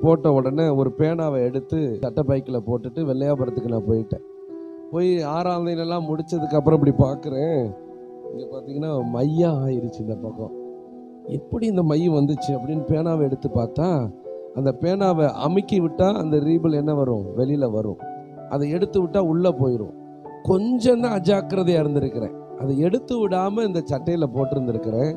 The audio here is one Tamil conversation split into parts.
போட்ட உடனே ஒரு பேனாவை எடுத்து சட்டை பைக்கில் போட்டுட்டு வெள்ளையாபுரத்துக்கு நான் போயிட்டேன். போய் 6ஆம் தேதியெல்லாம் முடிச்சதுக்கப்புறம் இப்படி பார்க்குறேன், இங்கே பார்த்தீங்கன்னா மையா ஆயிடுச்சு இந்த பக்கம். எப்படி இந்த மை வந்துச்சு அப்படின்னு பேனாவை எடுத்து பார்த்தா, அந்த பேனாவை அமுக்கி விட்டால் அந்த ரீபிள் என்ன வரும், வெளியில் வரும். அதை எடுத்து விட்டால் உள்ளே போயிடும். கொஞ்சம் தான் அஜாக்கிரதையாக இருந்திருக்கிறேன். அதை எடுத்து விடாமல் இந்த சட்டையில் போட்டிருந்துருக்கிறேன்.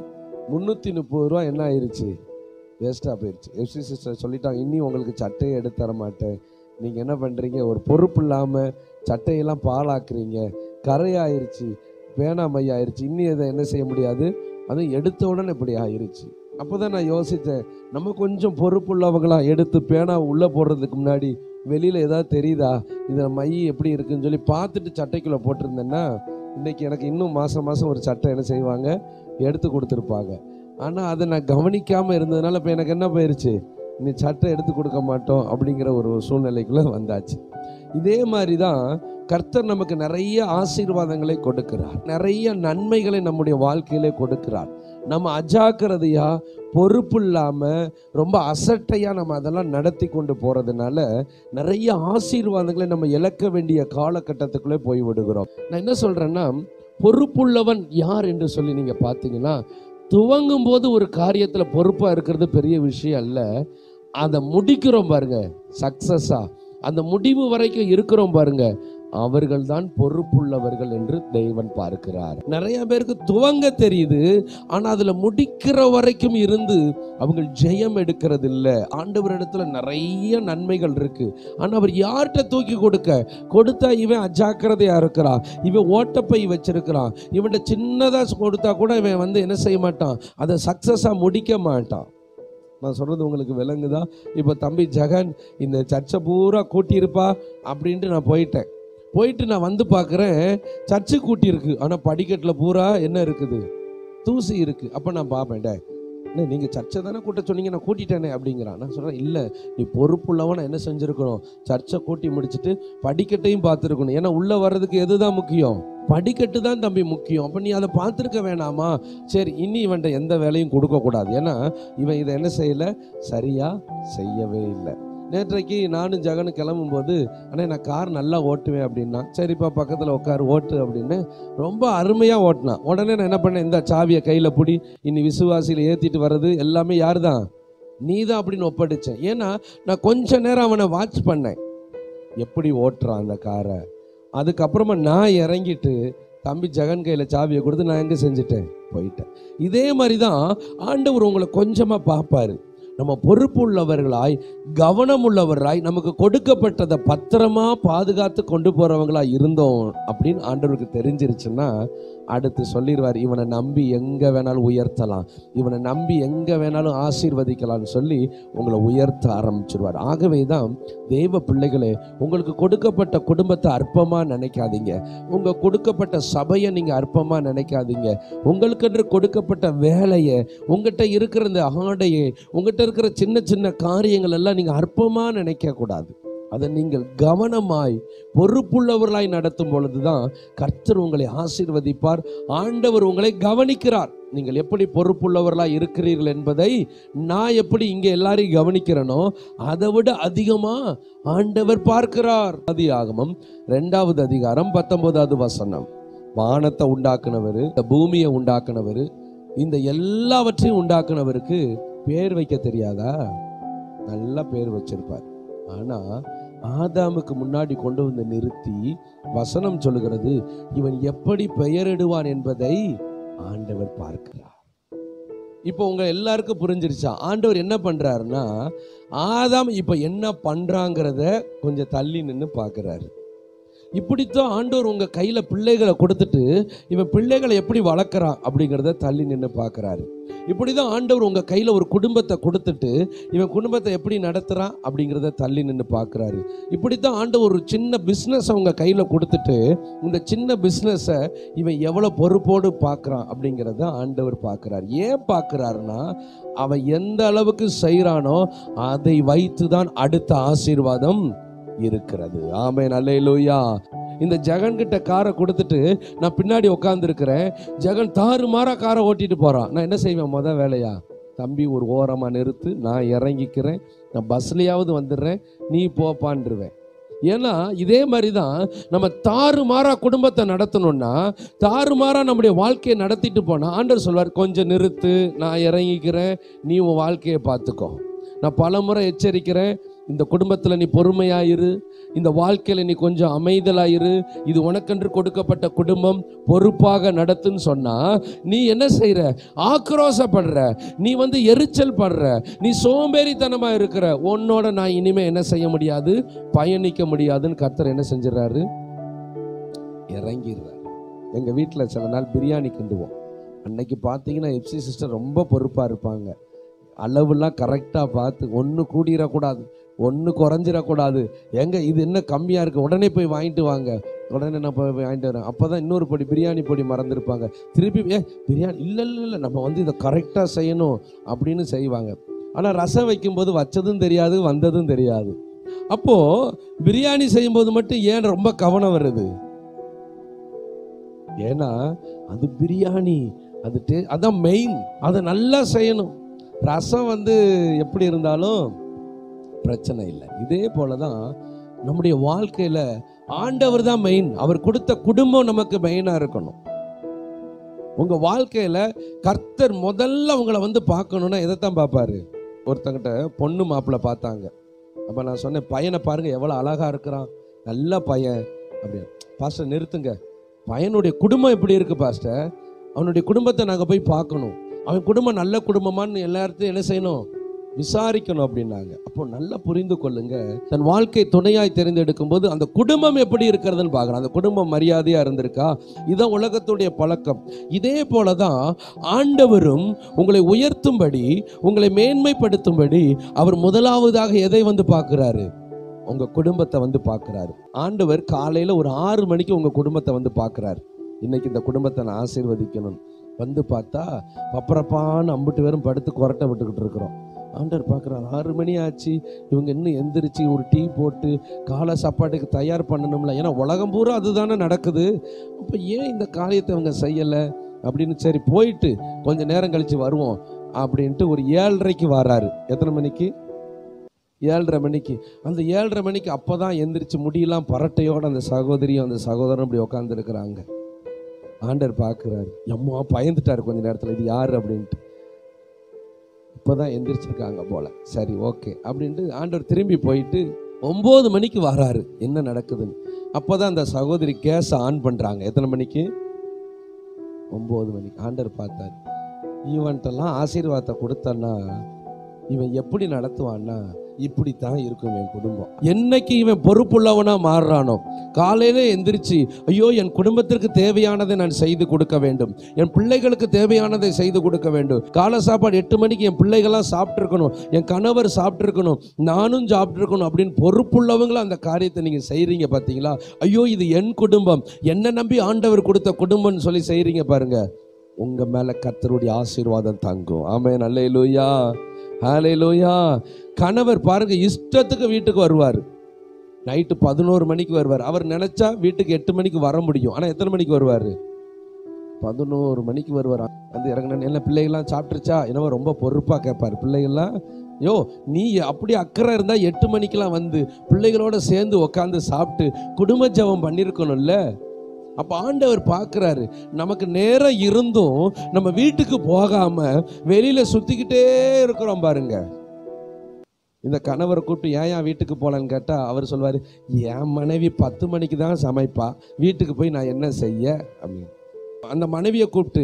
330 ரூபா என்ன ஆயிடுச்சு, வேஸ்ட்டாக போயிடுச்சு. எஃப்சி சிஸ்டர் சொல்லிட்டாங்க, இன்னி உங்களுக்கு சட்டையை எடுத்து தர மாட்டேன், நீங்கள் என்ன பண்ணுறீங்க, ஒரு பொறுப்பு இல்லாமல் சட்டையெல்லாம் பாலாக்குறீங்க, கரையாயிருச்சு, பேனா மையாயிருச்சு, இன்னி அதை என்ன செய்ய முடியாது, அதுவும் எடுத்த உடனே இப்படி ஆயிருச்சு. அப்போ தான் நான் யோசித்தேன், நம்ம கொஞ்சம் பொறுப்புள்ளவங்களாம் எடுத்து பேனா உள்ளே போடுறதுக்கு முன்னாடி வெளியில் ஏதாவது தெரியுதா, இதில் மை எப்படி இருக்குன்னு சொல்லி பார்த்துட்டு சட்டைக்குள்ளே போட்டிருந்தேன்னா இன்றைக்கி எனக்கு இன்னும் மாதம் ஒரு சட்டை என்ன செய்வாங்க, எடுத்து கொடுத்துருப்பாங்க. ஆனால் அதை நான் கவனிக்காமல் இருந்ததுனால இப்போ எனக்கு என்ன போயிடுச்சு, நீ சட்டை எடுத்து கொடுக்க மாட்டோம் அப்படிங்கிற ஒரு சூழ்நிலைக்குள்ளே வந்தாச்சு. இதே மாதிரி தான் கர்த்தர் நமக்கு நிறைய ஆசீர்வாதங்களை கொடுக்கிறார், நிறைய நன்மைகளை நம்முடைய வாழ்க்கையிலே கொடுக்கிறார். நம்ம அஜாக்கிரதையா பொறுப்பு இல்லாமல் ரொம்ப அசட்டையாக நம்ம அதெல்லாம் நடத்தி கொண்டு போகிறதுனால நிறைய ஆசீர்வாதங்களை நம்ம இழக்க வேண்டிய காலகட்டத்துக்குள்ளே போய் விடுகிறோம். நான் என்ன சொல்கிறேன்னா, பொறுப்புள்ளவன் யார் என்று சொல்லி நீங்கள் பார்த்தீங்கன்னா, துவங்கும் போது ஒரு காரியத்தில் பொறுப்பாக இருக்கிறது பெரிய விஷயம் அல்ல, அதை முடிக்கிறோம் பாருங்க சக்சஸா, அந்த முடிவு வரைக்கும் இருக்கிறோம் பாருங்க, அவர்கள் தான் பொறுப்புள்ளவர்கள் என்று தேவன் பார்க்கிறார். நிறைய பேருக்கு துவங்க தெரியுது, ஆனால் அதுல முடிக்கிற வரைக்கும் இருந்து அவங்க ஜெயம் எடுக்கிறது இல்லை. ஆண்டவரிடத்துல நிறைய நன்மைகள் இருக்கு, ஆனா அவர் யார்கிட்ட தூக்கி கொடுத்தா இவன் அஜாக்கிரதையா இருக்கிறான், இவன் ஓட்டப்பை வச்சிருக்கிறான், இவன்கிட்ட சின்னதா கொடுத்தா கூட இவன் வந்து என்ன செய்ய மாட்டான், அதை சக்சஸா முடிக்க மாட்டான். நான் சொல்கிறது உங்களுக்கு விளங்குதா? இப்போ தம்பி ஜெகன் இந்த சர்ச்சை பூரா கூட்டியிருப்பா அப்படின்ட்டு நான் போயிட்டு நான் வந்து பார்க்குறேன், சர்ச்சு கூட்டியிருக்கு, ஆனால் படிக்கட்டில் பூரா என்ன இருக்குது, தூசி இருக்குது. அப்போ நான் பார்ப்பேன், நீங்கள் சர்ச்சை தானே கூட்ட சொன்னீங்க, நான் கூட்டிட்டேனே அப்படிங்கிறான். நான் சொல்கிறேன், இல்லை, நீ பொறுப்புள்ளவன் என்ன செஞ்சுருக்கணும், சர்ச்சை கூட்டி முடிச்சுட்டு படிக்கட்டையும் பார்த்துருக்கணும். ஏன்னா உள்ளே வர்றதுக்கு எது தான் முக்கியம், படிக்கட்டு தான் தம்பி முக்கியம். அப்போ நீ அதை பார்த்துருக்க வேணாமா? சரி, இனி இவன்ட்ட எந்த வேலையும் கொடுக்கக்கூடாது, ஏன்னா இவன் இதை என்ன செய்யலை, சரியாக செய்யவே இல்லை. நேற்றைக்கு நானும் ஜெகனும் கிளம்பும்போது, அண்ணே நான் கார் நல்லா ஓட்டுவேன் அப்படின்னா, சரிப்பா பக்கத்தில் உட்காரு ஓட்டு அப்படின்னு ரொம்ப அருமையாக ஓட்டினான். உடனே நான் என்ன பண்ணேன், இந்த சாவியை கையில் பிடி, இனி விசுவாசியில் ஏற்றிட்டு வர்றது எல்லாமே யார் தான், நீ தான் அப்படின்னு ஒப்படைச்சேன். ஏன்னா நான் கொஞ்ச நேரம் அவனை வாட்ச் பண்ணேன், எப்படி ஓட்டுறான் அந்த காரை. அதுக்கப்புறமா நான் இறங்கிட்டு தம்பி ஜெகன் கையில் சாவியை கொடுத்து நான் எங்கே செஞ்சுட்டேன், போயிட்டேன். இதே மாதிரி தான் ஆண்டவர் உங்களை கொஞ்சமாக பார்ப்பாரு. நம்ம பொறுப்பு உள்ளவர்களாய் கவனம் உள்ளவராய் நமக்கு கொடுக்கப்பட்டதை பத்திரமா பாதுகாத்து கொண்டு போறவங்களா இருந்தோம் அப்படின்னு ஆண்டவருக்கு தெரிஞ்சிருச்சுன்னா அடுத்து சொல்லிடுவார், இவனை நம்பி எங்க வேணாலும் உயர்த்தலாம், இவனை நம்பி எங்க வேணாலும் ஆசீர்வதிக்கலாம்னு சொல்லி உங்களை உயர்த்த ஆரம்பிச்சிருவார். ஆகவே தான் தேவ பிள்ளைகளே, உங்களுக்கு கொடுக்கப்பட்ட குடும்பத்தை அற்பமா நினைக்காதீங்க, உங்க கொடுக்கப்பட்ட சபையை நீங்க அற்பமா நினைக்காதீங்க, உங்களுக்கு கொடுக்கப்பட்ட வேலையை, உங்ககிட்ட இருக்கிற இந்த ஆடையை, உங்ககிட்ட இருக்கிற சின்ன சின்ன காரியங்கள் எல்லாம் நீங்க அற்பமா நினைக்க கூடாது. அதை நீங்கள் கவனமாய் பொறுப்புள்ளவர்களாய் நடத்தும் பொழுதுதான் கர்த்தர் உங்களை ஆசீர்வதிப்பார். ஆண்டவர் உங்களை கவனிக்கிறார். நீங்கள் எப்படி பொறுப்புள்ளவர்களாய் இருக்கிறீர்கள் என்பதை நான் எப்படி இங்கே எல்லாரையும் கவனிக்கிறேனோ அதை விட அதிகமா ஆண்டவர் பார்க்கிறார். ஆதியாகமம் 2வது அதிகாரம் 19வது வசனம். வானத்தை உண்டாக்குனவர், இந்த பூமியை உண்டாக்குனவர், இந்த எல்லாவற்றையும் உண்டாக்குனவருக்கு பேர் வைக்க தெரியாதா? நல்ல பேர் வச்சிருப்பார். ஆனா ஆதாமுக்கு முன்னாடி கொண்டு வந்து நிறுத்தி வசனம் சொல்லுகிறது, இவன் எப்படி பெயரிடுவான் என்பதை ஆண்டவர் பார்க்கிறார். இப்போ உங்க எல்லாருக்கும் புரிஞ்சிருச்சா ஆண்டவர் என்ன பண்றாருன்னா, ஆதாம் இப்ப என்ன பண்றாங்கிறத கொஞ்சம் தள்ளி நின்று பார்க்கிறாரு. இப்படித்தான் ஆண்டவர் உங்க கையில பிள்ளைகளை கொடுத்துட்டு இவன் பிள்ளைகளை எப்படி வளர்க்குறான் அப்படிங்கிறத தள்ளி நின்று பார்க்குறாரு. இப்படிதான் ஆண்டவர் உங்க கையில ஒரு குடும்பத்தை கொடுத்துட்டு இவன் குடும்பத்தை எப்படி நடத்துறான் அப்படிங்கிறத தள்ளி நின்று பார்க்குறாரு. இப்படித்தான் ஆண்டவர் ஒரு சின்ன பிஸ்னஸ் உங்க கையில கொடுத்துட்டு இந்த சின்ன பிஸ்னஸை இவன் எவ்வளவு பொறுப்போடு பார்க்குறான் அப்படிங்கிறத ஆண்டவர் பார்க்குறாரு. ஏன் பார்க்குறாருன்னா, அவன் எந்த அளவுக்கு செய்கிறானோ அதை வைத்து தான் அடுத்த ஆசீர்வாதம் இருக்கிறது. ஆமென், அல்லேலூயா. இந்த ஜெகன் கிட்ட காரை கொடுத்துட்டு நான் பின்னாடி உட்கார்ந்து இருக்கிறேன், ஜெகன் தாறுமாறா காரை ஓட்டிட்டு போறான். நான் என்ன செய்வேன், முத வேலையா, தம்பி ஒரு ஓரமா நிறுத்து, நான் இறங்கிக்கிறேன், நான் பஸ்லையாவது வந்துடுறேன், நீ போப்பான்ருவேன். ஏன்னா இதே மாதிரி தான் நம்ம தாறுமாறா குடும்பத்தை நடத்தணும்னா, தாறுமாறா நம்முடைய வாழ்க்கையை நடத்திட்டு போனால் ஆண்டவர் சொல்வார், கொஞ்சம் நிறுத்து, நான் இறங்கிக்கிறேன், நீ உன் வாழ்க்கையை பார்த்துக்கோ. நான் பல முறை எச்சரிக்கிறேன், இந்த குடும்பத்தில் நீ பொறுமையாயிரு, இந்த வாழ்க்கையில் நீ கொஞ்சம் அமைதலாயிரு, இது உனக்கென்று கொடுக்கப்பட்ட குடும்பம், பொறுப்பாக நடத்துன்னு சொன்னா நீ என்ன செய்யற? ஆக்ரோசப்படுற, நீ எரிச்சல் படுற, நீ சோம்பேறித்தனமா இருக்கிற. உன்னோட நான் இனிமே என்ன செய்ய முடியாது, பயணிக்க முடியாதுன்னு கர்த்தர் என்ன செஞ்சிடறாரு? இறங்கிடுறாரு. எங்க வீட்டில் சில நாள் பிரியாணி கிண்டுவோம். அன்னைக்கு பார்த்தீங்கன்னா எப்சி சிஸ்டர் ரொம்ப பொறுப்பாக இருப்பாங்க. அளவுலாம் கரெக்டாக பார்த்து, ஒன்று கூடிடக்கூடாது, ஒன்று குறைஞ்சிடக்கூடாது. இது என்ன கம்மியாக இருக்குது, உடனே போய் வாங்கிட்டு வாங்க. உடனே நான் போய் வாங்கிட்டு வரேன். அப்போ தான் இன்னொரு பொடி பிரியாணி பொடி மறந்துருப்பாங்க. திருப்பி பிரியாணி இல்லை நம்ம இதை கரெக்டாக செய்யணும் அப்படின்னு செய்வாங்க. ஆனால் ரசம் வைக்கும்போது வச்சதும் தெரியாது, வந்ததும் தெரியாது. அப்போது பிரியாணி செய்யும்போது மட்டும் ஏன் ரொம்ப கவனம் வருது? ஏன்னா அது பிரியாணி, அதான் மெயின், அதை நல்லா செய்யணும். ரசம் எப்படி இருந்தாலும் பிரச்சனை இல்லை. இதே போலதான் நம்முடைய வாழ்க்கையில ஆண்டவர் தான் மெயின். அவர் கொடுத்த குடும்பம் நமக்கு மெயினா இருக்கணும். உங்க வாழ்க்கையில கர்த்தர் முதல்ல உங்களை பார்க்கணும்னா எதைத்தான் பார்ப்பாரு? ஒருத்தங்கிட்ட பொண்ணு மாப்பிள்ளை பார்த்தாங்க. அப்ப நான் சொன்னேன், பையனை பாருங்க எவ்வளவு அழகா இருக்கிறான், நல்ல பையன் அப்படின்னு. பாஸ்டர் நிறுத்துங்க, பையனுடைய குடும்பம் எப்படி இருக்கு பாஸ்டர்? அவனுடைய குடும்பத்தை நாங்க போய் பார்க்கணும், அவன் குடும்பம் நல்ல குடும்பமான்னு எல்லாத்தையும் என்ன செய்யணும்? விசாரிக்கணும் அப்படின்னாங்க. அப்போ நல்லா புரிந்து கொள்ளுங்க, தன் வாழ்க்கை துணையாய் தெரிந்தெடுக்கும் போது அந்த குடும்பம் எப்படி இருக்கிறதுன்னு பார்க்கணும். அந்த குடும்பம் மரியாதையா இருந்திருக்கா? இதுதான் உலகத்துடைய பழக்கம். இதே போலதான் ஆண்டவரும் உங்களை உயர்த்தும்படி, உங்களை மேன்மைப்படுத்தும்படி அவர் முதலாவதாக எதை பார்க்கிறாரு? உங்க குடும்பத்தை பார்க்கிறாரு. ஆண்டவர் காலையில ஒரு 6 மணிக்கு உங்க குடும்பத்தை பார்க்கிறாரு. இன்னைக்கு இந்த குடும்பத்தை நான் ஆசீர்வதிக்கணும். பார்த்தா பப்பரப்பான்னு அம்பிட்டு பேரும் படுத்து கொரட்டை விட்டுக்கிட்டு இருக்கிறோம். ஆண்டவர் பார்க்குறாரு, 6 மணி ஆச்சு, இவங்க இன்னும் எந்திரிச்சு ஒரு டீ போட்டு காலை சாப்பாட்டுக்கு தயார் பண்ணணும்ல. ஏன்னா உலகம் பூரா அதுதானே நடக்குது. அப்போ ஏன் இந்த காரியத்தை இவங்க செய்யலை அப்படின்னு, சரி போயிட்டு கொஞ்சம் நேரம் கழித்து வருவோம் அப்படின்ட்டு ஒரு 7:30க்கு வர்றாரு. எத்தனை மணிக்கு? 7:30 மணிக்கு. அந்த 7:30 மணிக்கு அப்போ தான் எந்திரிச்சு முடியெல்லாம் பரட்டையோடு அந்த சகோதரியும் அந்த சகோதரனும் இப்படி உட்காந்துருக்குறாங்க. ஆண்டவர் பார்க்குறாரு, அம்மா பயந்துட்டாரு கொஞ்ச நேரத்தில், இது யார் அப்படின்ட்டு. இப்போதான் எந்திரிச்சிருக்காங்க போல, சரி ஓகே அப்படின்ட்டு ஆண்டவர் திரும்பி போயிட்டு 9 மணிக்கு வராரு, என்ன நடக்குதுன்னு. அப்போதான் அந்த சகோதரி கேஸ் ஆன் பண்ணுறாங்க. எத்தனை மணிக்கு? 9 மணிக்கு. ஆண்டவர் பார்த்தாரு, இவன்ட்டெல்லாம் ஆசீர்வாதத்தை கொடுத்தன்னா இவன் எப்படி நடத்துவான்னா இப்படித்தான் இருக்கும் என் குடும்பம். என்னைக்கு இவன் பொறுப்புள்ளவனா மாறுறானோ, காலையில எந்திரிச்சு ஐயோ என் குடும்பத்திற்கு தேவையானதை நான் செய்து கொடுக்க வேண்டும், என் பிள்ளைகளுக்கு தேவையானதை செய்து கொடுக்க வேண்டும், காலை சாப்பாடு 8 மணிக்கு என் பிள்ளைகள்லாம் சாப்பிட்டுருக்கணும், என் கணவர் சாப்பிட்டுருக்கணும், நானும் சாப்பிட்டுருக்கணும் அப்படின்னு பொறுப்புள்ளவங்களும் அந்த காரியத்தை நீங்க செய்றீங்க பார்த்தீங்களா? ஐயோ இது என் குடும்பம், என்னை நம்பி ஆண்டவர் கொடுத்த குடும்பம்னு சொல்லி செய்றீங்க பாருங்க, உங்க மேல கர்த்தருடைய ஆசீர்வாதம் தங்கும். ஆமென், அல்லேலூயா, ஹல்லேலூயா. கணவர் பாருங்க இஷ்டத்துக்கு வீட்டுக்கு வருவார். நைட்டு 11 மணிக்கு வருவார். அவர் நினைச்சா வீட்டுக்கு 8 மணிக்கு வர முடியும். ஆனால் எத்தனை மணிக்கு வருவார்? 11 மணிக்கு வருவார். இறங்கின என்ன பிள்ளைகள்லாம் சாப்பிட்டுருச்சா என்னவோ ரொம்ப பொறுப்பாக கேட்பார். பிள்ளைகள்லாம் யோ நீ அப்படி அக்கறை இருந்தால் 8 மணிக்கெலாம் பிள்ளைகளோட சேர்ந்து உட்காந்து சாப்பிட்டு குடும்ப ஜெபம் பண்ணியிருக்கணும்ல. அப்போ ஆண்டவர் பார்க்குறாரு, நமக்கு நேரம் இருந்தும் நம்ம வீட்டுக்கு போகாம வெளியில சுத்திக்கிட்டே இருக்கிறோம் பாருங்க. இந்த கணவரை கூப்பிட்டு ஏன் வீட்டுக்கு போகலன்னு கேட்டால் அவர் சொல்வார், என் மனைவி 10 மணிக்கு தான் சமைப்பா, வீட்டுக்கு போய் நான் என்ன செய்ய அப்படின்னு. அந்த மனைவியை கூப்பிட்டு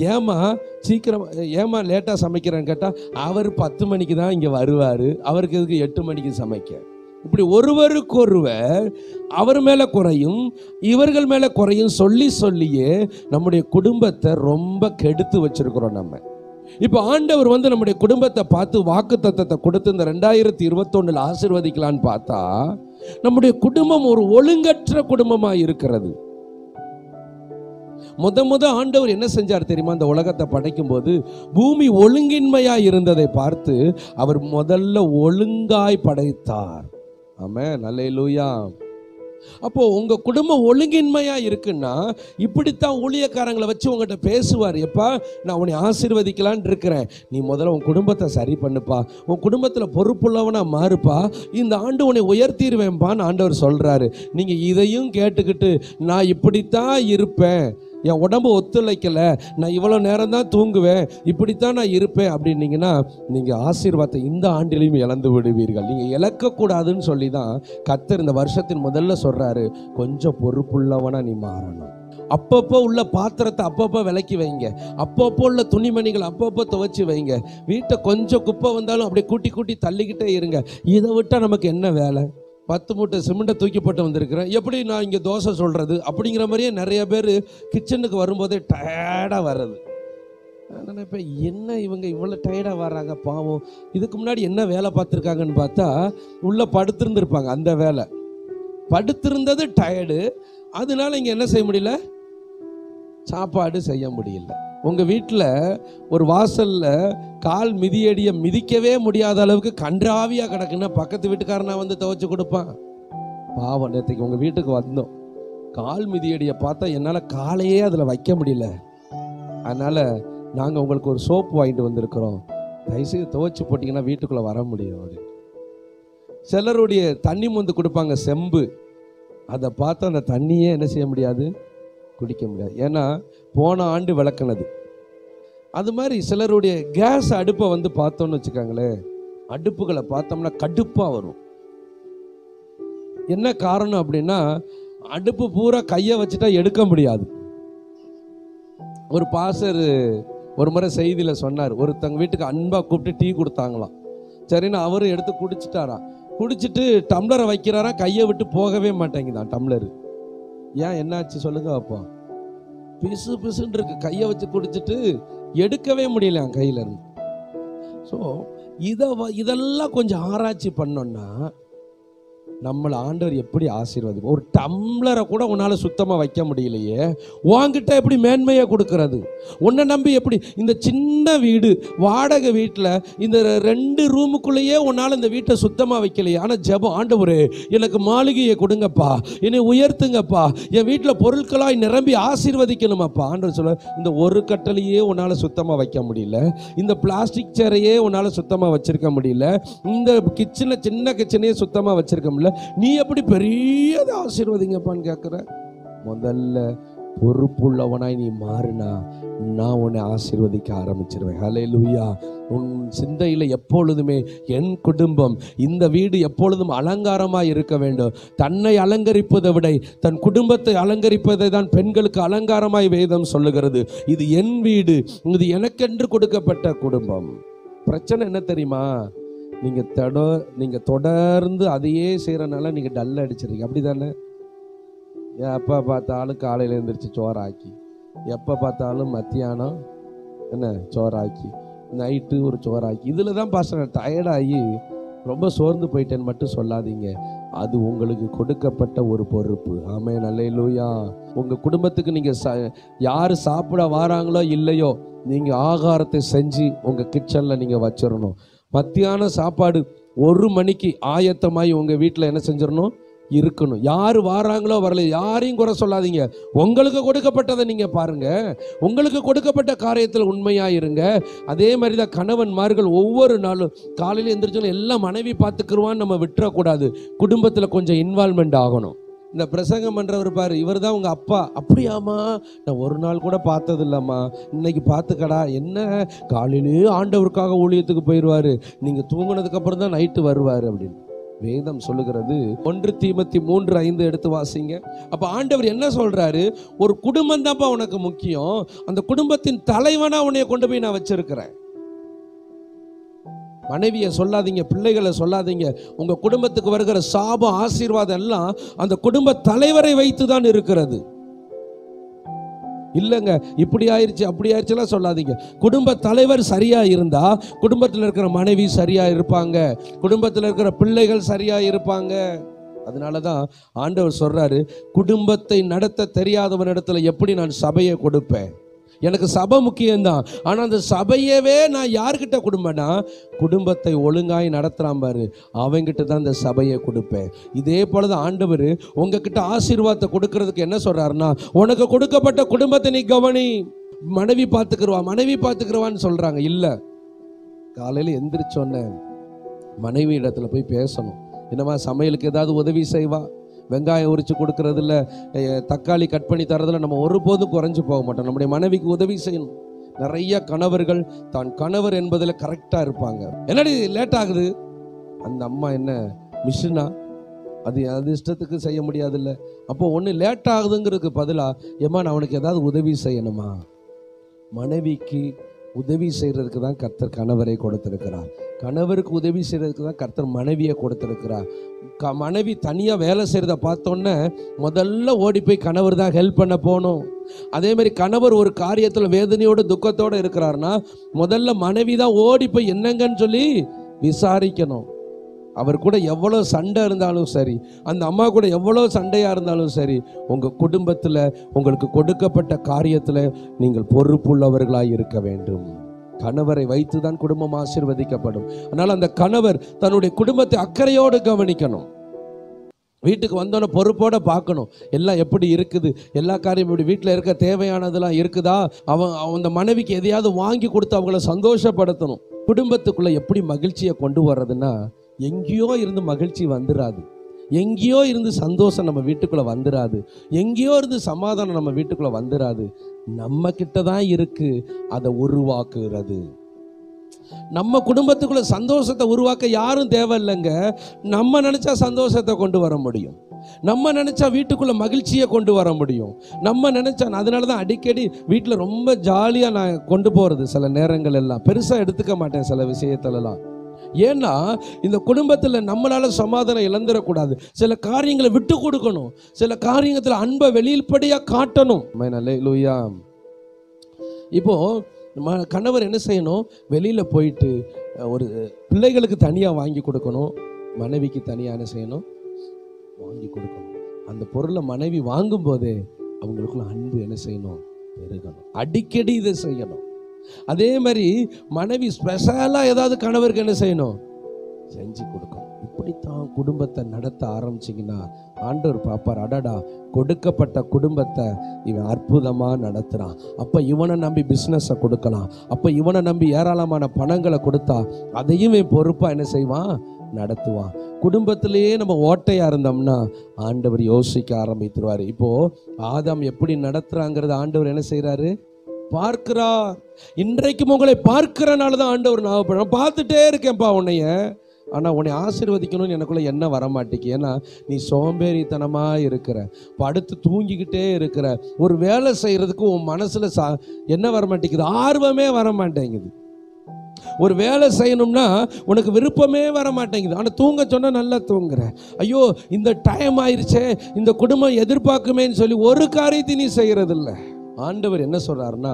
ஏமா லேட்டாக சமைக்கிறேன்னு கேட்டால் அவர் 10 மணிக்கு தான் இங்கே வருவார், அவருக்கு எதுக்கு 8 மணிக்கு சமைக்க. இப்படி ஒருவருக்கொருவர் அவர் மேல குறையும் இவர்கள் மேல குறையும் சொல்லி சொல்லியே நம்முடைய குடும்பத்தை ரொம்ப கெடுத்து வச்சிருக்கிறோம் நம்ம. இப்ப ஆண்டவர் நம்முடைய குடும்பத்தை பார்த்து வாக்குத்தத்தத்தை கொடுத்து இந்த 2021 ஆசீர்வதிக்கலான்னு பார்த்தா நம்முடைய குடும்பம் ஒரு ஒழுங்கற்ற குடும்பமா இருக்கிறது. முத ஆண்டவர் என்ன செஞ்சார் தெரியுமா? இந்த உலகத்தை படைக்கும் போது பூமி ஒழுங்கின்மையா இருந்ததை பார்த்து அவர் முதல்ல ஒழுங்காய் படைத்தார். ஆமென், அல்லேலூயா. அப்போ உங்க குடும்பம் ஒழுங்கின்மையா இருக்குன்னா இப்படித்தான் ஊழியக்காரங்களை வச்சு உங்ககிட்ட பேசுவார். எப்பா, நான் உன்னை ஆசீர்வதிக்கலான் இருக்கிறேன், நீ முதல்ல உன் குடும்பத்தை சரி பண்ணுப்பா, உன் குடும்பத்துல பொறுப்புள்ளவனா மாறுப்பா, இந்த ஆண்டு உன்னை உயர்த்திடுவேன்பான்னு ஆண்டவர் சொல்றாரு. நீங்க இதையும் கேட்டுக்கிட்டு நான் இப்படித்தான் இருப்பேன், என் உடம்பு ஒத்துழைக்கல, நான் இவ்வளோ நேரம் தான் தூங்குவேன், இப்படித்தான் நான் இருப்பேன் அப்படின்னீங்கன்னா நீங்கள் ஆசீர்வாதத்தை இந்த ஆண்டிலையும் இழந்து விடுவீர்கள். நீங்கள் இழக்கக்கூடாதுன்னு சொல்லி தான் கர்த்தர் இந்த வருஷத்தின் முதல்ல சொல்கிறாரு, கொஞ்சம் பொறுப்புள்ளவனா நீ மாறணும். அப்பப்போ உள்ள பாத்திரத்தை அப்பப்போ விலக்கி வைங்க, அப்பப்போ உள்ள துணிமணிகள் அப்பப்போ துவைச்சி வைங்க, வீட்டை கொஞ்சம் குப்பை வந்தாலும் அப்படியே கூட்டி கூட்டி தள்ளிக்கிட்டே இருங்க. இதை விட்டால் நமக்கு என்ன வேலை? 10 மூட்டை சிமெண்ட்டை தூக்கி போட்டு வந்திருக்கிறேன், எப்படி நான் இங்கே தோசை சொல்கிறது அப்படிங்கிற மாதிரியே நிறைய பேர் கிச்சனுக்கு வரும்போதே டயர்டாக வர்றது. நான் நினைப்பேன், என்ன இவங்க இவ்வளோ டயர்டாக வர்றாங்க பாவம், இதுக்கு முன்னாடி என்ன வேலை பார்த்துருக்காங்கன்னு பார்த்தா உள்ளே படுத்திருந்துருப்பாங்க. அந்த வேலை படுத்திருந்தது டயர்டு, அதனால இங்கே என்ன செய்ய முடியல, சாப்பாடு செய்ய முடியல. உங்கள் வீட்டில் ஒரு வாசலில் கால் மிதியடியை மிதிக்கவே முடியாத அளவுக்கு கன்றாவியாக கிடக்குன்னா பக்கத்து வீட்டுக்காரனா வந்து துவைச்சி கொடுப்பான். பாவம், நேற்றுக்கு உங்கள் வீட்டுக்கு வந்தோம், கால் மிதியடியை பார்த்தா என்னால் காலையே அதில் வைக்க முடியல, அதனால் நாங்கள் உங்களுக்கு ஒரு சோப்பு வாங்கிட்டு வந்திருக்கிறோம், தயவுசெய்து துவைச்சி போட்டிங்கன்னா வீட்டுக்குள்ளே வர முடியும் அப்படின்னு. சிலருடைய தண்ணி மொந்து கொடுப்பாங்க, செம்பு, அதை பார்த்து அந்த தண்ணியே என்ன செய்ய முடியாது, குடிக்க முடியாது, ஏன்னா போன ஆண்டு விளக்குனது. அது மாதிரி சிலருடைய கேஸ் அடுப்பை வந்து பார்த்தோன்னு வச்சுக்காங்களேன், அடுப்புகளை பார்த்தோம்னா கடுப்பாக வரும். என்ன காரணம் அப்படின்னா, அடுப்பு பூரா கையை வச்சுட்டா எடுக்க முடியாது. ஒரு பாஸ்டர் ஒரு முறை செய்தியில் சொன்னார், ஒருத்தங்க வீட்டுக்கு அன்பாக கூப்பிட்டு டீ கொடுத்தாங்களாம். சரின்னு அவரும் எடுத்து குடிச்சிட்டாராம். குடிச்சிட்டு டம்ளரை வைக்கிறாரா, கையை விட்டு போகவே மாட்டேங்குதான் டம்ளரு. ஏன், என்னாச்சு சொல்லுங்க அப்போ? பிசு பிசுன்னு இருக்கு, கையை வச்சு குடிச்சிட்டு எடுக்கவே முடியல என் கையில இருந்து. ஸோ இதெல்லாம் கொஞ்சம் ஆராய்ச்சி பண்ணோம்னா நம்மளை ஆண்டவர் எப்படி ஆசீர்வாதம். ஒரு டம்ளரை கூட உன்னால சுத்தமா வைக்க முடியலையே, உன்கிட்ட எப்படி மேன்மையை கொடுக்கறது? உன்னை நம்பி எப்படி? இந்த சின்ன வீடு, வாடகை வீட்டில் இந்த 2 ரூமுக்குள்ளேயே உன்னால இந்த வீட்டை சுத்தமா வைக்கலையே. ஆனால் ஜெபம், ஆண்டவரே எனக்கு மாளிகையை கொடுங்கப்பா, என்னை உயர்த்துங்கப்பா, என் வீட்டில் பொருட்களாய் நிரம்பி ஆசீர்வதிக்கணுமாப்பா. ஆண்டவர் சொல்ல, இந்த ஒரு கட்டளையே உன்னால சுத்தமா வைக்க முடியல, இந்த பிளாஸ்டிக் சேரையே உன்னால சுத்தமா வச்சிருக்க முடியல, இந்த கிச்சனை சின்ன கிச்சனையே சுத்தமா வச்சிருக்க முடியல, நீ எப்படி பெரியதை ஆசீர்வதிங்கப்பான்னு கேட்குற? முதல்ல பொறுப்புள்ளவனாய் நீ மாறினா நான் உன்னை ஆசீர்வதிக்க ஆரம்பிச்சிருவேன். ஹல்லேலூயா. உன் சிந்தையில் எப்பொழுதுமே என் குடும்பம், இந்த வீடு எப்பொழுதும் அலங்காரமாய் இருக்க வேண்டும். தன்னை அலங்கரிப்பதை விட தன் குடும்பத்தை அலங்கரிப்பதை தான் பெண்களுக்கு அலங்காரமாய் வேதம் சொல்லுகிறது. இது என் வீடு, இது எனக்கென்று கொடுக்கப்பட்ட குடும்பம். பிரச்சனை என்ன தெரியுமா? நீங்கள் தொடர்ந்து அதையே செய்கிறனால நீங்கள் டல் அடிச்சிருக்கீங்க, அப்படி தானே? எப்போ பார்த்தாலும் காலையில் எழுந்திரிச்சு சோறாக்கி, எப்போ பார்த்தாலும் மத்தியானம் என்ன சோறாக்கி, நைட்டு ஒரு சோறாக்கி, இதில் தான் பாஸ்டர் டயர்டாகி ரொம்ப சோர்ந்து போயிட்டேன்னு மட்டும் சொல்லாதீங்க. அது உங்களுக்கு கொடுக்கப்பட்ட ஒரு பொறுப்பு. ஆமென், அல்லேலூயா. உங்கள் குடும்பத்துக்கு நீங்கள் யார் சாப்பிட வாராங்களோ இல்லையோ, நீங்கள் ஆகாரத்தை செஞ்சு உங்கள் கிச்சனில் நீங்கள் வச்சிடணும். மத்தியான சாப்பாடு 1 மணிக்கு ஆயத்தமாகி உங்கள் வீட்டில் என்ன செஞ்சிடணும், இருக்கணும். யார் வாராங்களோ வரல, யாரையும் குறை சொல்லாதீங்க. உங்களுக்கு கொடுக்கப்பட்டதை நீங்கள் பாருங்கள், உங்களுக்கு கொடுக்கப்பட்ட காரியத்தில் உண்மையாக இருங்க. அதே மாதிரி தான் கணவன்மார்கள் ஒவ்வொரு நாளும் காலையில் எந்திரிச்சாலும் எல்லாம் மனைவி பார்த்துக்குருவான்னு நம்ம விட்டுறக்கூடாது. குடும்பத்தில் கொஞ்சம் இன்வால்மெண்ட் ஆகணும். இந்த பிரசங்கம் பண்ணுறவர் பாரு, இவர் தான் உங்கள் அப்பா. அப்படியாம்மா, நான் ஒரு நாள் கூட பார்த்தது இல்லைம்மா, இன்னைக்கு பார்த்துக்கடா. என்ன, காலையிலேயே ஆண்டவருக்காக ஊழியத்துக்கு போயிடுவார், நீங்கள் தூங்கினதுக்கப்புறம் தான் நைட்டு வருவார் அப்படின்னு வேதம் சொல்லுகிறது. 1 தீமோத்தேயு 3:5 எடுத்து வாசிங்க. அப்போ ஆண்டவர் என்ன சொல்கிறாரு? ஒரு குடும்பம் தான்ப்பா உனக்கு முக்கியம், அந்த குடும்பத்தின் தலைவனாக உன்னைய கொண்டு போய் நான் வச்சிருக்கிறேன். மனைவியை சொல்லாதீங்க, பிள்ளைகளை சொல்லாதீங்க. உங்க குடும்பத்துக்கு வருகிற சாபம் ஆசீர்வாதம் எல்லாம் அந்த குடும்ப தலைவரை வைத்து தான் இருக்கிறது. இல்லைங்க இப்படி ஆயிடுச்சு அப்படி ஆயிடுச்சுலாம் சொல்லாதீங்க. குடும்ப தலைவர் சரியா இருந்தா குடும்பத்தில் இருக்கிற மனைவி சரியா இருப்பாங்க, குடும்பத்தில் இருக்கிற பிள்ளைகள் சரியா இருப்பாங்க. அதனாலதான் ஆண்டவர் சொல்றாரு, குடும்பத்தை நடத்த தெரியாதவனிடத்துல எப்படி நான் சபையை கொடுப்பேன், எனக்கு சபை முக்கியம்தான். ஆனால் அந்த சபையவே நான் யார்கிட்ட கொடுப்பேன்னா, குடும்பத்தை ஒழுங்காய் நடத்துகிறான் பாரு, அவங்கிட்ட தான் இந்த சபையை கொடுப்பேன். இதே போல தான் ஆண்டவர் உங்ககிட்ட ஆசீர்வாதத்தை கொடுக்கறதுக்கு என்ன சொல்கிறாருன்னா, உனக்கு கொடுக்கப்பட்ட குடும்பத்தை நீ கவனி. மனைவி பார்த்துக்கிறவான்னு சொல்கிறாங்க. இல்லை, காலையில் எந்திரிச்சோன்னே மனைவி இடத்துல போய் பேசணும். என்னம்மா சமையலுக்கு ஏதாவது உதவி செய்வா, வெங்காயம் உரித்து கொடுக்கறதில்ல, தக்காளி கட் பண்ணி தரதில்ல, நம்ம ஒருபோதும் குறைஞ்சி போக மாட்டோம். நம்முடைய மனைவிக்கு உதவி செய்யணும். நிறைய கணவர்கள் தான் கணவர் என்பதில் கரெக்டாக இருப்பாங்க. என்னடி லேட் ஆகுது, அந்த அம்மா என்ன மிஷினா, அது இஷ்டத்துக்கு செய்ய முடியாதுல்ல. அப்போ ஒன்று லேட் ஆகுதுங்கிறதுக்கு பதிலாக, ஏம்மா நான் அவனுக்கு ஏதாவது உதவி செய்யணுமா. மனைவிக்கு உதவி செய்கிறதுக்கு தான் கர்த்தர் கணவரை கொடுத்திருக்கிறார். கணவருக்கு உதவி செய்கிறதுக்கு தான் கர்த்தர் மனைவியை கொடுத்திருக்கிறார். மனைவி தனியாக வேலை செய்கிறத பார்த்தோன்னே முதல்ல ஓடி போய் கணவர் தான் ஹெல்ப் பண்ண போகணும். அதே மாதிரி கணவர் ஒரு காரியத்தில் வேதனையோடு துக்கத்தோடு இருக்கிறாருன்னா முதல்ல மனைவி தான் ஓடி போய் என்னங்கன்னு சொல்லி விசாரிக்கணும். அவர் கூட எவ்வளோ சண்டை இருந்தாலும் சரி, அந்த அம்மா கூட எவ்வளோ சண்டையாக இருந்தாலும் சரி, உங்கள் குடும்பத்தில் உங்களுக்கு கொடுக்கப்பட்ட காரியத்தில் நீங்கள் பொறுப்புள்ளவர்களாக இருக்க வேண்டும். கணவரை வைத்து தான் குடும்பம் ஆசீர்வதிக்கப்படும். அதனால் அந்த கணவர் தன்னுடைய குடும்பத்தை அக்கறையோடு கவனிக்கணும். வீட்டுக்கு வந்தோன்னே பொறுப்போடு பார்க்கணும், எல்லாம் எப்படி இருக்குது, எல்லா காரியம் இப்படி வீட்டில் இருக்க தேவையானதெல்லாம் இருக்குதா. அந்த மனைவிக்கு எதையாவது வாங்கி கொடுத்து அவங்கள சந்தோஷப்படுத்தணும். குடும்பத்துக்குள்ளே எப்படி மகிழ்ச்சியை கொண்டு வர்றதுன்னா, எங்கேயோ இருந்து மகிழ்ச்சி வந்துடாது, எங்கேயோ இருந்து சந்தோஷம் நம்ம வீட்டுக்குள்ளே வந்துடாது, எங்கேயோ இருந்து சமாதானம் நம்ம வீட்டுக்குள்ளே வந்துடாது. நம்ம கிட்ட தான் இருக்கு அதை உருவாக்குறது. நம்ம குடும்பத்துக்குள்ள சந்தோஷத்தை உருவாக்க யாரும் தேவையில்லைங்க. நம்ம நினைச்சா சந்தோஷத்தை கொண்டு வர முடியும், நம்ம நினைச்சா வீட்டுக்குள்ள மகிழ்ச்சியை கொண்டு வர முடியும், நம்ம நினைச்சா. அதனால தான் அடிக்கடி வீட்டில் ரொம்ப ஜாலியாக நான் கொண்டு போகிறது. சில நேரங்கள் எல்லாம் பெருசாக எடுத்துக்க மாட்டேன் சில விஷயத்துலலாம். ஏன்னா இந்த குடும்பத்தில் நம்மளால சமாதானம் இழந்துடக்கூடாது. சில காரியங்களை விட்டு கொடுக்கணும், சில காரியத்தில் அன்பை வெளிப்படையாக காட்டணும். அல்லேலூயா. இப்போ கணவர் என்ன செய்யணும், வெளியில் போயிட்டு ஒரு பிள்ளைகளுக்கு தனியாக வாங்கி கொடுக்கணும், மனைவிக்கு தனியாக என்ன செய்யணும், வாங்கி கொடுக்கணும். அந்த பொருளை மனைவி வாங்கும் போதே அவங்களுக்குள்ள அன்பு என்ன செய்யணும், பெருகணும். அடிக்கடி இதை செய்யணும். அதே மாதிரி மனைவி ஸ்பெஷலாக ஏதாவது கணவருக்கு என்ன செய்யணும், செஞ்சு கொடுக்கணும். இப்படித்தான் குடும்பத்தை நடத்த ஆரம்பிச்சிங்கன்னா ஆண்டவர் பாப்பார், அடடா கொடுக்கப்பட்ட குடும்பத்தை இவன் அற்புதமாக நடத்துகிறான், அப்போ இவனை நம்பி பிஸ்னஸை கொடுக்கலாம், அப்போ இவனை நம்பி ஏராளமான பணங்களை கொடுத்தா அதையும் இவன் பொறுப்பாக என்ன செய்வான், நடத்துவான். குடும்பத்திலேயே நம்ம ஓட்டையாக இருந்தோம்னா ஆண்டவர் யோசிக்க ஆரம்பித்துருவார். இப்போது ஆதாம் எப்படி நடத்துகிறாங்கிறது ஆண்டவர் என்ன செய்கிறாரு, பார்க்கிறார். இன்றைக்கும் உங்களை பார்க்கிறனால தான் ஆண்டவர் ஞாபகப்படுறேன், பார்த்துட்டே இருக்கேன்ப்பா உன்னைய, ஆனால் உன்னை ஆசீர்வதிக்கணும்னு எனக்குள்ள என்ன வரமாட்டேக்கு. ஏன்னா நீ சோம்பேறித்தனமாக இருக்கிற, படுத்து தூங்கிக்கிட்டே இருக்கிற, ஒரு வேலை செய்கிறதுக்கு உன் மனசில் என்ன வரமாட்டேங்குது, ஆர்வமே வரமாட்டேங்குது. ஒரு வேலை செய்யணும்னா உனக்கு விருப்பமே வர மாட்டேங்குது. ஆனால் தூங்க சொன்னால் நல்லா தூங்குற. ஐயோ இந்த டைம் ஆயிடுச்சே, இந்த குடும்பம் எதிர்பார்க்குமேன்னு சொல்லி ஒரு காரியத்தை நீ செய்கிறதில்ல. ஆண்டவர் என்ன சொல்றாருன்னா,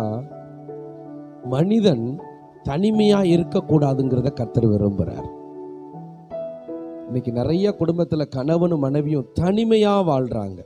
மனிதன் தனிமையா இருக்கக்கூடாதுங்கிறத கர்த்தர் விரும்புறார். இன்னைக்கு நிறைய குடும்பத்துல கணவனும் மனைவியும் தனிமையா வாழ்றாங்க.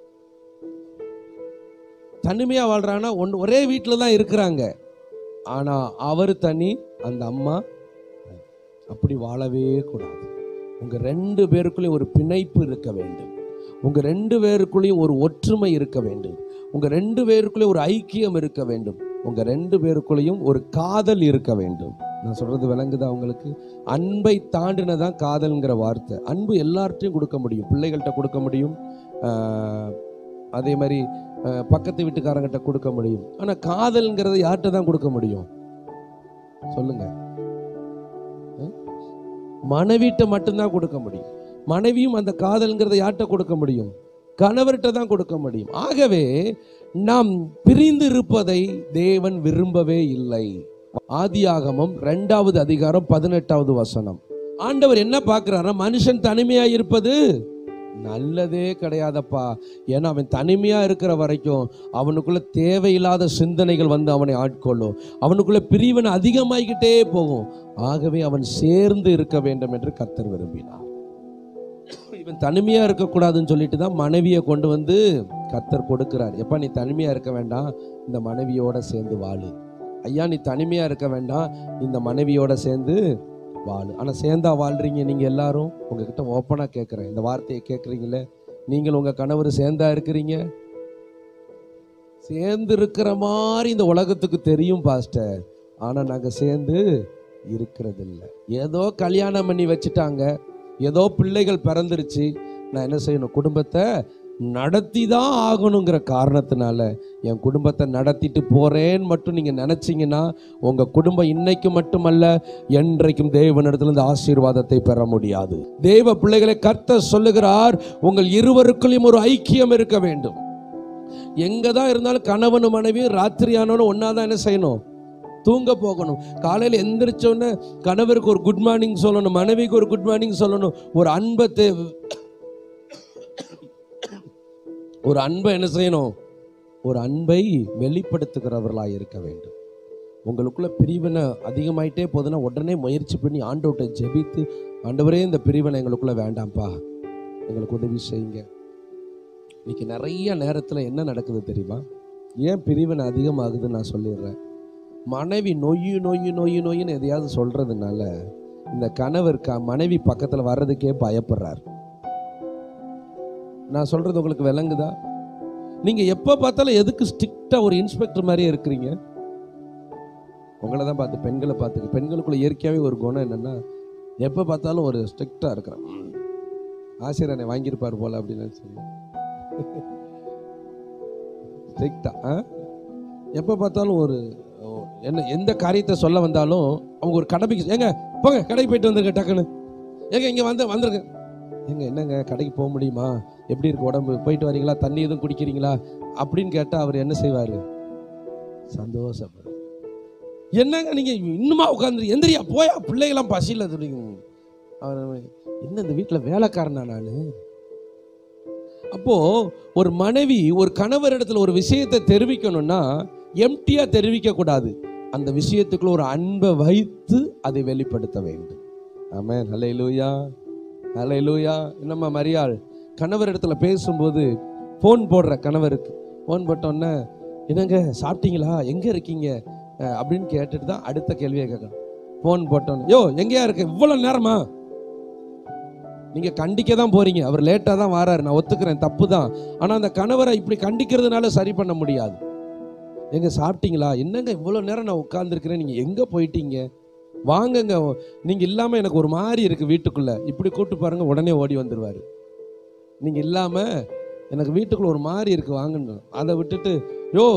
தனிமையா வாழ்றாங்கன்னா ஒரே வீட்டில் தான் இருக்கிறாங்க, ஆனா அவர் தனி, அந்த அம்மா. அப்படி வாழவே கூடாது. உங்க ரெண்டு பேருக்குள்ளேயும் ஒரு பிணைப்பு இருக்க வேண்டும், உங்க ரெண்டு பேருக்குள்ளேயும் ஒரு ஒற்றுமை இருக்க வேண்டும், உங்க ரெண்டு பேருக்குள்ளேயும் ஒரு ஐக்கியம் இருக்க வேண்டும், உங்க ரெண்டு பேருக்குள்ளேயும் ஒரு காதல் இருக்க வேண்டும். நான் சொல்றது விளங்குதா உங்களுக்கு? அன்பை தாண்டினதான் காதல்ங்கிற வார்த்தை. அன்பு எல்லார்ட்டையும் கொடுக்க முடியும், பிள்ளைகள்கிட்ட கொடுக்க முடியும், அதே மாதிரி பக்கத்து வீட்டுக்காரங்கிட்ட கொடுக்க முடியும். ஆனா காதல்ங்கிறத யார்கிட்ட தான் கொடுக்க முடியும் சொல்லுங்க? மனைவிட்ட மட்டும்தான் கொடுக்க முடியும். மனைவியும் அந்த காதல்ங்கிறத யார்கிட்ட கொடுக்க முடியும்? கணவர்கிட்ட தான் கொடுக்க முடியும். ஆகவே நாம் பிரிந்து இருப்பதை தேவன் விரும்பவே இல்லை. ஆதியாகமம் 2வது அதிகாரம் 18வது வசனம். ஆண்டவர் என்ன பார்க்கிறாரா, மனுஷன் தனிமையா இருப்பது நல்லதே கிடையாதப்பா. ஏன்னா அவன் தனிமையா இருக்கிற வரைக்கும் அவனுக்குள்ள தேவையில்லாத சிந்தனைகள் வந்து அவனை ஆட்கொள்ளும், அவனுக்குள்ள பிரிவினை அதிகமாகிக்கிட்டே போகும். ஆகவே அவன் சேர்ந்து இருக்க வேண்டும் என்று கர்த்தர் விரும்பினார். இவன் தனிமையா இருக்கக்கூடாதுன்னு சொல்லிட்டு தான் மனைவியை கொண்டு வந்து கர்த்தர் கொடுக்கிறார். எப்ப நீ தனிமையா இருக்க வேண்டாம், இந்த மனைவியோட சேர்ந்து வாழு. ஐயா நீ தனிமையா இருக்க வேண்டாம், இந்த மனைவியோட சேர்ந்து வாழு. ஆனா சேர்ந்தா வாழ்றீங்க நீங்க எல்லாரும்? உங்ககிட்ட ஓப்பனா கேட்கிறேன், இந்த வார்த்தையை கேட்குறீங்களே, நீங்கள் உங்க கணவர் சேர்ந்தா இருக்கிறீங்க? சேர்ந்து இருக்கிற மாதிரி இந்த உலகத்துக்கு தெரியும் பாஸ்டர், ஆனா நாங்க சேர்ந்து இருக்கிறது இல்லை. ஏதோ கல்யாணம் பண்ணி வச்சுட்டாங்க, ஏதோ பிள்ளைகள் பிறந்துருச்சு, நான் என்ன செய்யணும், குடும்பத்தை நடத்தி தான் ஆகணுங்கிற காரணத்தினால என் குடும்பத்தை நடத்திட்டு போறேன்னு மட்டும் நீங்க நினைச்சீங்கன்னா உங்க குடும்பம் இன்னைக்கு மட்டுமல்ல என்றைக்கும் தேவனிடத்திலிருந்து ஆசீர்வாதத்தை பெற முடியாது. தேவ பிள்ளைகளை கர்த்தர் சொல்லுகிறார், உங்கள் இருவருக்குள்ளும் ஒரு ஐக்கியம் இருக்க வேண்டும். எங்க தான் இருந்தாலும் கணவனும் மனைவியும் ராத்திரியானாலும் ஒன்னாதான் என்ன செய்யணும், தூங்க போகணும். காலையில் எந்திரிச்சோன்னு கணவருக்கு ஒரு குட் மார்னிங் சொல்லணும், மனைவிக்கு ஒரு குட் மார்னிங் சொல்லணும். ஒரு அன்பை என்ன செய்யணும், ஒரு அன்பை வெளிப்படுத்துகிறவர்களாக இருக்க வேண்டும். உங்களுக்குள்ள பிரிவினை அதிகமாயிட்டே போதுன்னா உடனே முயற்சி பண்ணி ஆண்டவர்கிட்ட ஜெபித்து, ஆண்டவரே இந்த பிரிவினை எங்களுக்குள்ள வேண்டாம்ப்பா, எங்களுக்கு உதவி செய்யுங்க. இன்னைக்கு நிறைய நேரத்தில் என்ன நடக்குது தெரியுமா? ஏன் பிரிவினை அதிகமாகுதுன்னு நான் சொல்லிடுறேன். மனைவி நொய்யுன்னு எதையாவது சொல்றதுனால இந்த கணவர் மனைவி பக்கத்தில் வர்றதுக்கே பயப்படுறார். நான் சொல்றது உங்களுக்கு விளங்குதா? நீங்க எப்ப பார்த்தாலும் எதுக்கு ஸ்ட்ரிக்டா ஒரு இன்ஸ்பெக்டர் மாதிரியே இருக்கிறீங்க? உங்களை தான் பார்த்து பெண்களை பார்த்து, பெண்களுக்குள்ள இயற்கையாகவே ஒரு குணம் என்னன்னா, எப்ப பார்த்தாலும் ஒரு ஸ்ட்ரிக்டா இருக்கிறான். ஆசிரியனை வாங்கியிருப்பார் போல அப்படின்னு சொல்லி ஸ்ட்ரிக்டா எப்ப பார்த்தாலும் ஒரு என்ன எந்த காரியத்தை சொல்ல வந்தாலும் அவங்க ஒரு கடைக்கு, ஏங்க போங்க கடைக்கு போயிட்டு வந்துருங்க டக்குன்னு, ஏங்க இங்க வந்துருங்க, ஏங்க என்னங்க கடைக்கு போக முடியுமா, எப்படி இருக்கு உடம்பு, போயிட்டு வரீங்களா, தண்ணி எதுவும் குடிக்கிறீங்களா அப்படின்னு கேட்டா அவர் என்ன செய்வாரு, சந்தோஷப்படுற. என்னங்க நீங்க இன்னுமா உட்காந்து எந்திரியா போயா பிள்ளைகளாம் பசியில் அவர் என்ன இந்த வீட்டில் வேலைக்காரனா நான்? அப்போ ஒரு மனைவி ஒரு கணவர் இடத்துல ஒரு விஷயத்தை தெரிவிக்கணும்னா எம்டியா தெரிவிக்க கூடாது, அந்த விஷயத்துக்குள்ள ஒரு அன்பை வைத்து அதை வெளிப்படுத்த வேண்டும். ஆமென், ஹல்லேலூயா, ஹல்லேலூயா. என்னம்மா மரியாள் கணவர் இடத்துல பேசும்போது ஃபோன் போடுற கணவருக்கு ஃபோன் போட்டோன்னே, என்னங்க சாப்பிட்டீங்களா, எங்கே இருக்கீங்க அப்படின்னு கேட்டுட்டு தான் அடுத்த கேள்வியை கேட்கணும். ஃபோன் போட்டோன்னு, யோ எங்கேயா இருக்கு, இவ்வளோ நேரமா? நீங்க கண்டிக்க தான் போறீங்க, அவர் லேட்டா தான் வராரு, நான் ஒத்துக்கிறேன், தப்பு தான். ஆனா அந்த கணவரை இப்படி கண்டிக்கிறதுனால சரி பண்ண முடியாது. எங்க சாப்பிட்டீங்களா, என்னங்க இவ்வளோ நேரம் நான் உட்கார்ந்துருக்கிறேன், நீங்க எங்க போயிட்டீங்க, வாங்கங்க, நீங்க இல்லாம எனக்கு ஒரு மாதிரி இருக்கு வீட்டுக்குள்ள, இப்படி கூப்பிட்டு பாருங்க, உடனே ஓடி வந்துருவாரு. நீங்க இல்லாம எனக்கு வீட்டுக்குள்ள ஒரு மாதிரி இருக்கு வாங்கன்னு. அதை விட்டுட்டு, யோ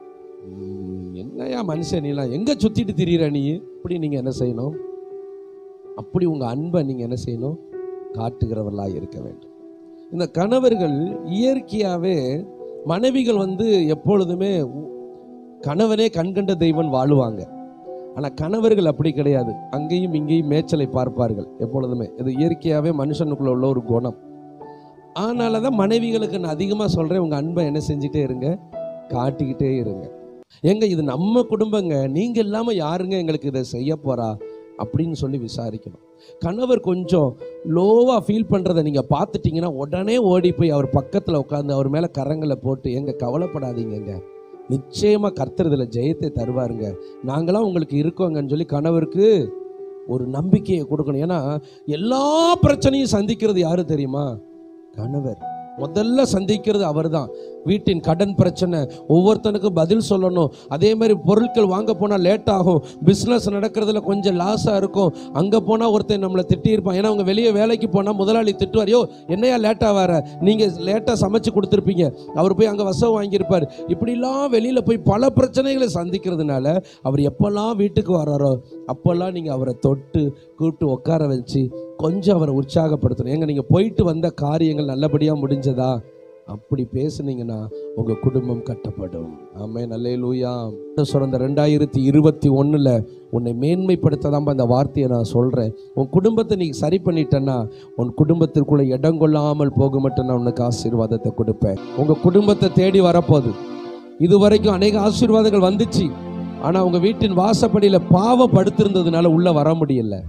என்னையா மனுஷன் நீலாம் எங்க சுத்திட்டு திரியிற நீ, இப்படி நீங்க என்ன செய்யணும், அப்படி உங்க அன்பை நீங்க என்ன செய்யணும், காட்டுகிறவர்களாக இருக்க வேண்டும். இந்த கணவர்கள் இயற்கையாவே, மனைவிகள் எப்பொழுதுமே கணவனே கண்கண்ட தெய்வன் வாழுவாங்க. ஆனா கணவர்கள் அப்படி கிடையாது, அங்கேயும் இங்கேயும் மேய்ச்சலை பார்ப்பார்கள் எப்பொழுதுமே. இது இயற்கையாவே மனுஷனுக்குள்ள உள்ள ஒரு குணம். ஆனாலதான் மனைவிகளுக்கு நான் அதிகமா சொல்றேன், உங்க அன்பை என்ன செஞ்சுட்டே இருங்க, காட்டிக்கிட்டே இருங்க. எங்க இது நம்ம குடும்பங்க, நீங்க இல்லாம யாருங்க எங்களுக்கு இதை செய்ய போறா அப்படின்னு சொல்லி விசாரிக்கணும். கணவர் கொஞ்சம் லோவா ஃபீல் பண்றதை நீங்க பார்த்துட்டீங்கன்னா உடனே ஓடி போய் அவர் பக்கத்துல உட்காந்து அவர் மேல கரங்களை போட்டு, எங்க கவலைப்படாதீங்க, நிச்சயமா கர்த்தர் இதுல ஜெயத்தை தருவாருங்க, நாங்களாம் உங்களுக்கு இருக்கோங்கன்னு சொல்லி கணவருக்கு ஒரு நம்பிக்கையை கொடுக்கணும். ஏன்னா எல்லா பிரச்சனையும் சந்திக்கிறது யாரு தெரியுமா, கணவர். முதல்ல சந்திக்கிறது அவர் தான். வீட்டின் கடன் பிரச்சனை, ஒவ்வொருத்தனுக்கும் பதில் சொல்லணும். அதே மாதிரி பொருட்கள் வாங்க போனால் லேட் ஆகும், பிஸ்னஸ் நடக்கிறதுல கொஞ்சம் லாஸாக இருக்கும். அங்கே போனால் ஒருத்தன் நம்மளை திட்டியிருப்பான். ஏன்னா அவங்க வெளியே வேலைக்கு போனால் முதலாளி திட்டுவார், யோ என்னையா லேட்டாக வர, நீங்கள் லேட்டாக சமைச்சு கொடுத்துருப்பீங்க, அவர் போய் அங்கே வசம் வாங்கியிருப்பார். இப்படிலாம் வெளியில் போய் பல பிரச்சனைகளை சந்திக்கிறதுனால அவர் எப்போல்லாம் வீட்டுக்கு வர்றாரோ அப்போல்லாம் நீங்கள் அவரை தொட்டு கூப்பிட்டு உட்கார வச்சு கொஞ்சம் அவரை உற்சாகப்படுத்தணும். ஏங்க நீங்கள் போயிட்டு வந்த காரியங்கள் நல்லபடியாக முடிஞ்சதா, அப்படி பேசுனீங்கன்னா உங்க குடும்பம் கட்டப்படும். ஆமென், அல்லேலூயா. சொல்ற 2021 உன்னை மேன்மைப்படுத்த தான் இந்த வார்த்தையை நான் சொல்றேன். உன் குடும்பத்தை நீ சரி பண்ணிட்டேன்னா உன் குடும்பத்திற்குள்ள இடம் கொள்ளாமல் போக மட்டும் நான் உனக்கு ஆசீர்வாதத்தை கொடுப்பேன். உங்க குடும்பத்தை தேடி வரப்போகுது. இதுவரைக்கும் அநேக ஆசீர்வாதங்கள் வந்துச்சு, ஆனா உங்க வீட்டின் வாசப்படியில பாவப்படுத்திருந்ததுனால உள்ள வர முடியல.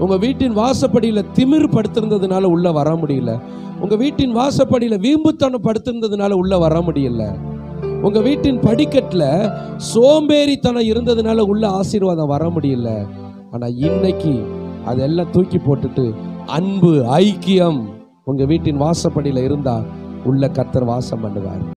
உங்க வீட்டின் வாசப்படியில திமிர் படுத்திருந்ததுனால உள்ள வர முடியல. உங்க வீட்டின் வாசப்படியில வீம்புத்தனம் படுத்திருந்ததுனால உள்ள வர முடியல. உங்க வீட்டின் படிக்கட்டுல சோம்பேறித்தனம் இருந்ததுனால உள்ள ஆசீர்வாதம் வர முடியல. ஆனா இன்னைக்கு அதெல்லாம் தூக்கி போட்டுட்டு அன்பு, ஐக்கியம் உங்க வீட்டின் வாசப்படியில இருந்தா உள்ள கர்த்தர் வாசம் பண்ணுவார்.